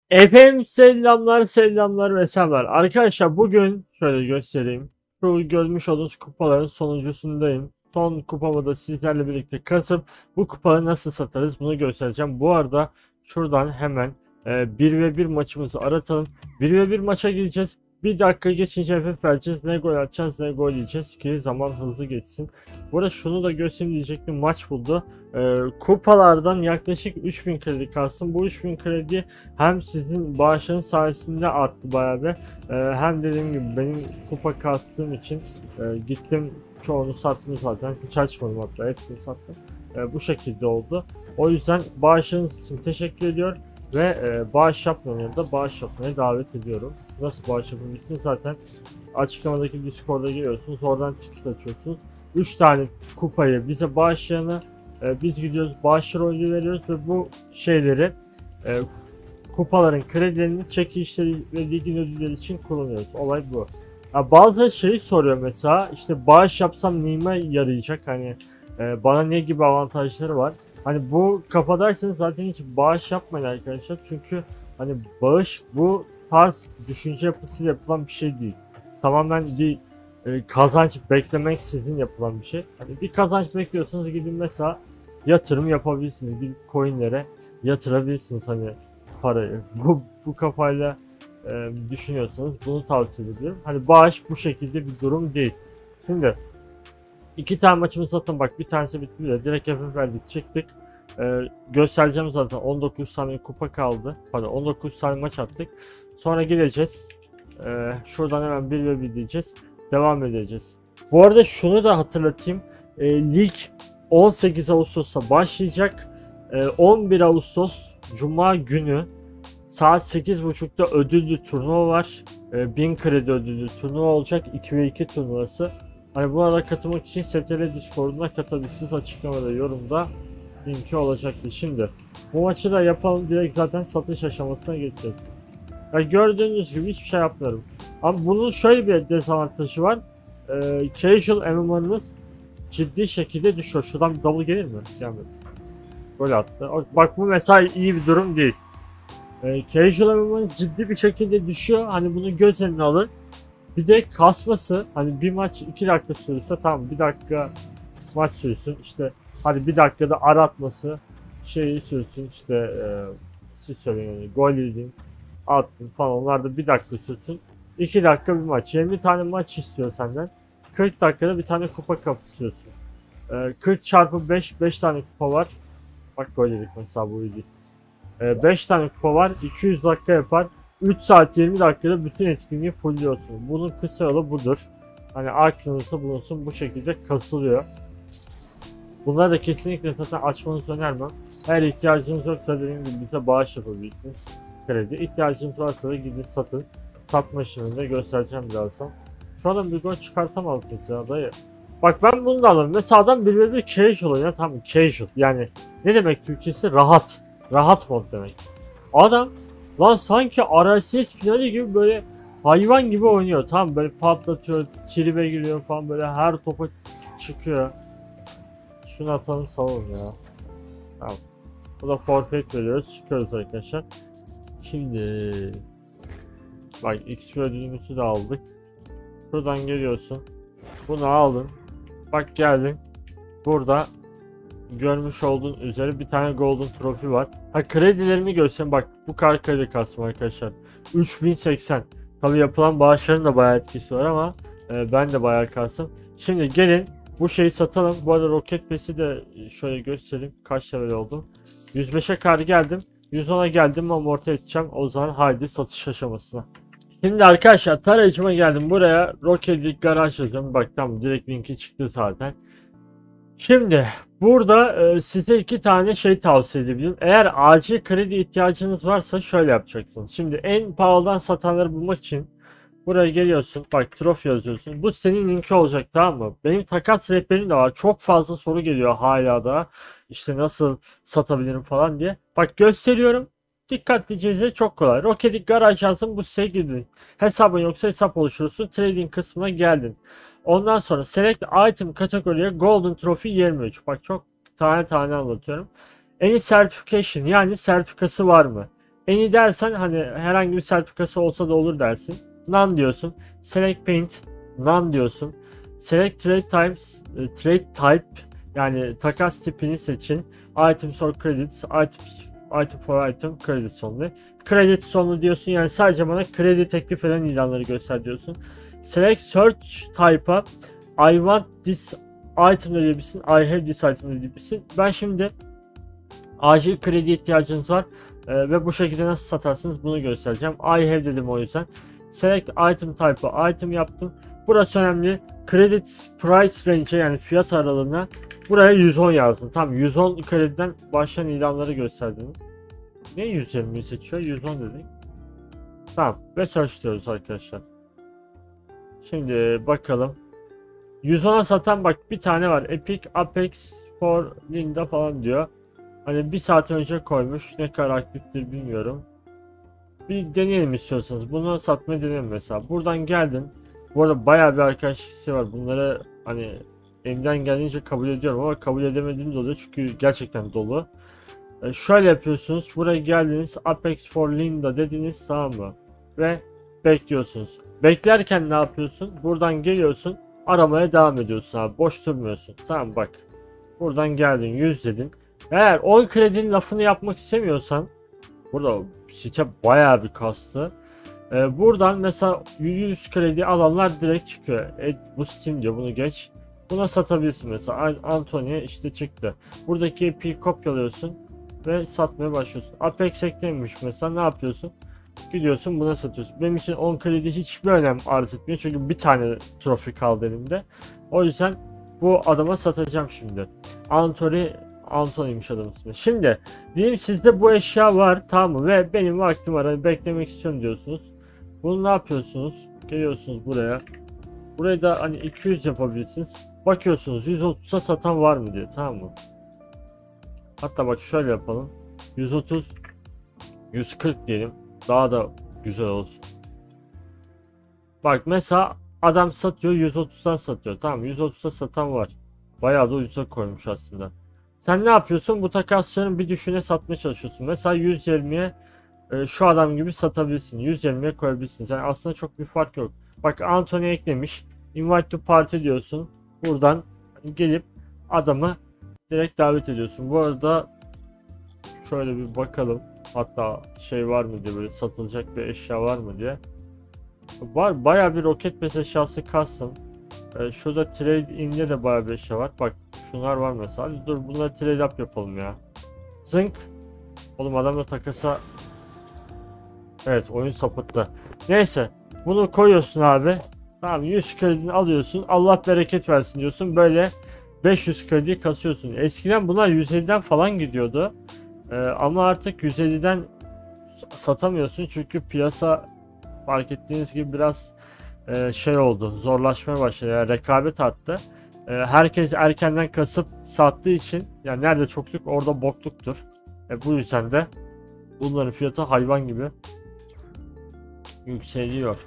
Efendim selamlar selamlar ve selamlar. Arkadaşlar bugün şöyle göstereyim. Şu görmüş olduğunuz kupaların sonuncusundayım. Son kupamı da sizlerle birlikte kasıp bu kupaları nasıl satarız bunu göstereceğim. Bu arada şuradan hemen 1 ve 1 maçımızı aratalım. 1 ve 1 maça gireceğiz. Bir dakika geçince FF vereceğiz. Ne gol atacağız ne gol yiyeceğiz ki zaman hızlı geçsin. Burada şunu da göstereyim diyecektim, maç buldu. Kupalardan yaklaşık 3000 kredi kalsın. Bu 3000 kredi hem sizin bağışın sayesinde arttı bayağı bir. Hem dediğim gibi benim kupa kastığım için gittim çoğunu sattım zaten. Hiç açmadım, hatta hepsini sattım. Bu şekilde oldu. O yüzden bağışınız için teşekkür ediyor ve bağış yapmayanları da bağış yapmaya davet ediyorum. Nasıl bağış yapabilirsiniz? Zaten açıklamadaki Discord'a giriyorsunuz. Oradan ticket açıyorsunuz. 3 tane kupayı bize bağışlayanı biz gidiyoruz, bağış rolü veriyoruz ve bu şeyleri e, kupaların kredilerini çekilişleri ve ligin ödülleri için kullanıyoruz. Olay bu. Ya bazı şeyi soruyor mesela, işte bağış yapsam neyime yarayacak, hani bana ne gibi avantajları var. Hani bu kafadaysanız zaten hiç bağış yapmayın arkadaşlar, çünkü hani bağış bu tarz düşünce yapısıyla yapılan bir şey değil. Tamamen bir kazanç beklemeksizin yapılan bir şey. Hani bir kazanç bekliyorsanız gidin mesela yatırım yapabilirsiniz. Bir coinlere yatırabilirsiniz hani parayı. Bu kafayla düşünüyorsanız bunu tavsiye ediyorum. Hani bağış bu şekilde bir durum değil. Şimdi iki tane maçımız zaten, bak bir tanesi bitti bile. Direkt FF verdik, çıktık. Göstereceğim zaten, 19 tane kupa kaldı. Pardon, 19 tane maç attık. Sonra gideceğiz. Şuradan hemen 1 ve 1 diyeceğiz. Devam edeceğiz. Bu arada şunu da hatırlatayım. Lig 18 Ağustos'ta başlayacak. 11 Ağustos Cuma günü saat 8.30'da ödüllü turnuva var. 1000 kredi ödüllü turnuva olacak. 2 ve 2 turnuvası. Hani buna da katılmak için STR Discord'una katılabilirsiniz. Açıklamada, yorumda linki olacaktı. Şimdi bu maçı da yapalım. Direkt zaten satış aşamasına geçeceğiz. Yani gördüğünüz gibi hiçbir şey yapmıyorum. Ama bunun şöyle bir dezavantajı var. Casual MMR'ınız ciddi şekilde düşüyor. Şuradan bir double gelir mi? Gelmedi. Gol attı. Bak bu mesela iyi bir durum değil. Casual MMR'ınız ciddi bir şekilde düşüyor. Hani bunu göz önüne alın. Bir de kasması, hani bir maç 2 dakika sürürse tamam, 1 dakika maç sürsün, işte hadi 1 dakikada aratması şeyi sürsün, işte siz söyleyin yani, gol yedin attın falan, onlar da 1 dakika sürsün. 2 dakika bir maç, 20 tane maç istiyor senden, 40 dakikada bir tane kupa kapışıyorsun. 40 çarpı 5, 5 tane kupa var, bak gol yedik mesela, bu iyi. 5 tane kupa var, 200 dakika yapar. 3 saat 20 dakikada bütün etkinliği fullliyorsun. Bunun kısa yolu budur. Hani aklınızda bulunsun, bu şekilde kasılıyor. Bunları da kesinlikle zaten açmanızı önermem. Eğer ihtiyacınız yoksa dediğim gibi bize bağış yapabilirsiniz. Kredi. İhtiyacınız varsa da gidin satın. Satma işini de göstereceğim birazdan. Şu anda bir gol çıkartamadık mesela dayı. Bak ben bunu da alırım. Mesela adam bir casual oynuyor. Tamam, casual. Yani ne demek Türkçesi? Rahat. Rahat mod demek. Adam lan sanki RSS finali gibi böyle hayvan gibi oynuyor. Tamam, böyle patlatıyor, tribe giriyor falan, böyle her topa çıkıyor. Şunu atalım, salalım ya. Tamam. Bu da forfeit veriyoruz. Çıkıyoruz arkadaşlar. Şimdi bak XP ödülümüzü de aldık. Buradan geliyorsun. Bunu aldın. Bak geldin. Burada görmüş olduğun üzere bir tane golden trophy var. Ha, kredilerimi göstereyim. Bak bu kadar kredi kastım arkadaşlar. 3080. Tabi yapılan bağışların da bayağı etkisi var ama ben de bayağı kastım. Şimdi gelin bu şeyi satalım. Bu arada Rocket Pass'i de şöyle göstereyim. Kaç level oldum. 105'e kadar geldim. 110'a geldim ama orta edeceğim. O zaman haydi satış aşamasına. Şimdi arkadaşlar tarayıcıma geldim. Buraya Rocket League garaj yazıyorum. Bak tamam, direkt linki çıktı zaten. Şimdi burada size iki tane şey tavsiye edebilirim. Eğer acil kredi ihtiyacınız varsa şöyle yapacaksınız. Şimdi en pahalıdan satanları bulmak için buraya geliyorsun. Bak trofi yazıyorsun. Bu senin linki olacak, tamam mı? Benim takas rehberim de var. Çok fazla soru geliyor hala da. İşte nasıl satabilirim falan diye. Bak gösteriyorum. Dikkatlice izle, çok kolay. Rocket Garaj yazın, bu siteye girdin. Hesabın yoksa hesap oluşturursun. Trading kısmına geldin. Ondan sonra Select Item kategoriye Golden Trophy 23. Bak çok tane tane anlatıyorum. Any Certification, yani sertifikası var mı? En iyi dersen hani herhangi bir sertifikası olsa da olur dersin. None diyorsun. Select paint. None diyorsun. Select trade types. Trade type. Yani takas tipini seçin. Items or credits. Item for item. Credits only. Credits only diyorsun. Yani sadece bana kredi teklif eden ilanları göster diyorsun. Select search type'a I want this item diyebilirsin. I have this item diyebilirsin. Ben şimdi acil kredi ihtiyacınız var ve bu şekilde nasıl satarsınız bunu göstereceğim. I have dedim o yüzden. Select item type'ı item yaptım. Burası önemli. Credit price range yani fiyat aralığına buraya 110 yazdım. Tam 110 krediden başlayan ilanları gösterdim. Ne 120 seçiyor? 110 dedik. Tamam ve search diyoruz arkadaşlar. Şimdi bakalım. 110'a satan bak bir tane var. Epic Apex for Linda falan diyor. Hani bir saat önce koymuş. Ne kadar aktiftir bilmiyorum. Bir deneyelim istiyorsanız. Bunu satmayı deneyelim mesela. Buradan geldin. Bu arada bayağı bir arkadaş listesi var. Bunları hani elimden geldiğince kabul ediyorum ama kabul edemediğim de oluyor. Çünkü gerçekten dolu. Şöyle yapıyorsunuz. Buraya geldiniz. Apex for Linda dediniz, tamam mı? Ve bekliyorsunuz. Beklerken ne yapıyorsun? Buradan geliyorsun. Aramaya devam ediyorsun abi. Boş durmuyorsun. Tamam bak. Buradan geldin 100 dedin. Eğer 10 kredinin lafını yapmak istemiyorsan burada site bayağı bir kastı. Buradan mesela 100 kredi alanlar direkt çıkıyor. Bu Steam diyor, bunu geç. Buna satabilirsin mesela. Anthony işte çıktı. Buradaki IP'yi kopyalıyorsun ve satmaya başlıyorsun. Apex eklenmiş mesela, ne yapıyorsun? Gidiyorsun buna satıyorsun. Benim için 10 kredi hiçbir önem arz etmiyor. Çünkü bir tane trofi kaldı elimde. O yüzden bu adama satacağım şimdi. Anthony'miş adamın ismi. Şimdi diyelim sizde bu eşya var, tamam mı? Ve benim vaktim var, hani beklemek istiyorum diyorsunuz. Bunu ne yapıyorsunuz? Geliyorsunuz buraya. Burayı da hani 200 yapabilirsiniz. Bakıyorsunuz 130'a satan var mı diye, tamam mı? Hatta bak şöyle yapalım. 130 140 diyelim. Daha da güzel olsun. Bak mesela adam satıyor, 130'dan satıyor. Tamam, 130'a satan var. Bayağı da ucuza koymuş aslında. Sen ne yapıyorsun? Bu takasçıların bir düşüne satmaya çalışıyorsun. Mesela 120'ye şu adam gibi satabilirsin. 120'ye koyabilirsin. Yani aslında çok bir fark yok. Bak Anthony eklemiş. Invite to party diyorsun. Buradan gelip adamı direkt davet ediyorsun. Bu arada şöyle bir bakalım. Hatta şey var mı diye, böyle satılacak bir eşya var mı diye. Var, bayağı bir roket pes eşyası kalsın. Şurada trade in'de de bayağı bir eşya var. Bak şunlar var mesela. Hadi dur bunları trade up yapalım ya. Zınk. Oğlum adamla takasa. Evet, oyun sapıttı. Neyse bunu koyuyorsun abi. Tamam, 100 kredini alıyorsun. Allah bereket versin diyorsun. Böyle 500 kredi kasıyorsun. Eskiden bunlar 150'den falan gidiyordu. Ama artık 150'den satamıyorsun. Çünkü piyasa fark ettiğiniz gibi biraz şey oldu. Zorlaşmaya başladı. Yani rekabet arttı. Herkes erkenden kasıp sattığı için yani nerede çokluk orada bokluktur. Bu yüzden de bunların fiyatı hayvan gibi yükseliyor.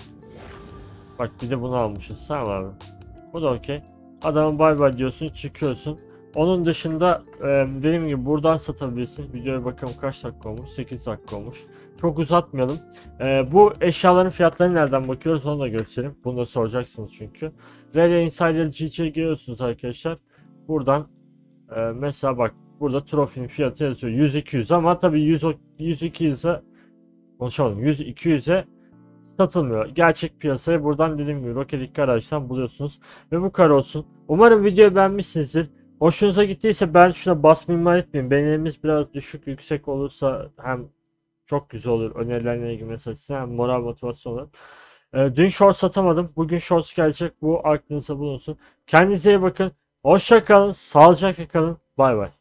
Bak bir de bunu almışız, tamam abi. Bu da okey. Adamın bay bay diyorsun, çıkıyorsun. Onun dışında dediğim gibi buradan satabilirsin. Videoya bakalım kaç dakika olmuş? 8 dakika olmuş. Çok uzatmayalım. Bu eşyaların fiyatlarını nereden bakıyoruz onu da göstereyim. Bunu da soracaksınız çünkü. Red Insider GC'ye giriyorsunuz arkadaşlar. Buradan mesela bak burada trofinin fiyatı yazıyor 100-200 ama tabii 100-200'e konuşamadım. 100-200'e satılmıyor. Gerçek piyasayı buradan dediğim gibi Rocket League araçtan buluyorsunuz. Ve bu kadar olsun. Umarım videoyu beğenmişsinizdir. Hoşunuza gittiyse ben şuna basmayı ihmal etmeyin. Beğenilerimiz biraz düşük yüksek olursa hem çok güzel olur. Önerilerine ilgili mesela hem moral motivasyon olur. Dün short satamadım. Bugün shorts gelecek. Bu aklınızda bulunsun. Kendinize iyi bakın. Hoşça kalın. Sağlıcakla kalın. Bay bay.